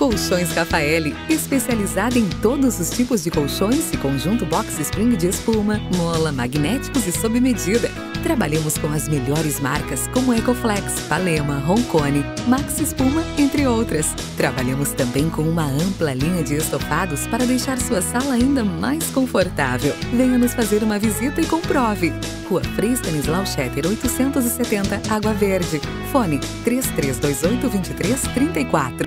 Colchões Rafaeli, especializada em todos os tipos de colchões e conjunto box spring de espuma, mola, magnéticos e sob medida. Trabalhamos com as melhores marcas como Ecoflex, Palema, Roncone, Max Espuma, entre outras. Trabalhamos também com uma ampla linha de estofados para deixar sua sala ainda mais confortável. Venha nos fazer uma visita e comprove. Rua Frei Stanislau Schetter, 870, Água Verde. Fone 3328 2334.